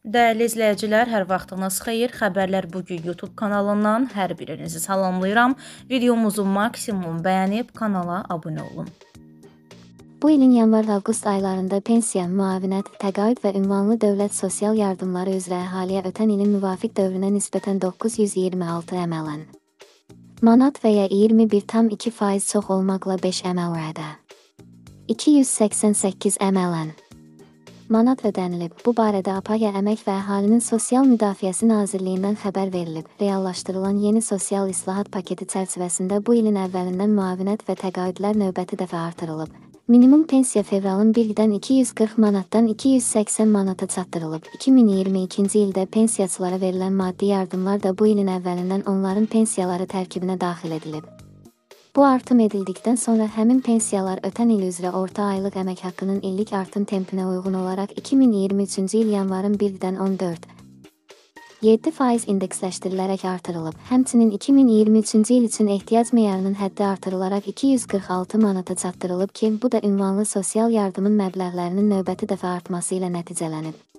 Dəyərli izləyicilər, hər vaxtınız xeyir. Xəbərlər bugün YouTube kanalından hər birinizi salamlayıram. Videomuzu maksimum bəyənib kanala abunə olun. Bu ilin yanvar-avqust aylarında pensiya, müavinət, təqaüd və ünvanlı dövlət sosial yardımları üzrə əhaliyə ötən ilin müvafiq dövrünə nisbətən 926 əmələ manat və ya 21,2% çox olmaqla 5 əmələ 288 əmələ manat ödənilib. Bu barədə APAYA Əmək və Əhalinin Sosial Müdafiəsi Nazirliyindən xəbər verilib. Reallaşdırılan yeni sosial islahat paketi çərçivəsində bu ilin əvvəlindən müavinət və təqaüdlər növbəti dəfə artırılıb. Minimum pensiya fevralın 1-dən 240 manatdan 280 manata çatdırılıb. 2022-ci ildə pensiyaçılara verilən maddi yardımlar da bu ilin əvvəlindən onların pensiyaları tərkibinə daxil edilib. Bu artım edildikdən sonra həmin pensiyalar ötən il üzrə orta aylıq əmək haqqının illik artım tempinə uyğun olaraq 2023-cü il yanvarın 1-dən 14,7% indeksləşdirilərək artırılıb. Həmçinin 2023-cü il üçün ehtiyac meyarının həddi artırılaraq 246 manata çatdırılıb ki, bu da ünvanlı sosial yardımın məbləğlərinin növbəti dəfə artması ilə nəticələnib.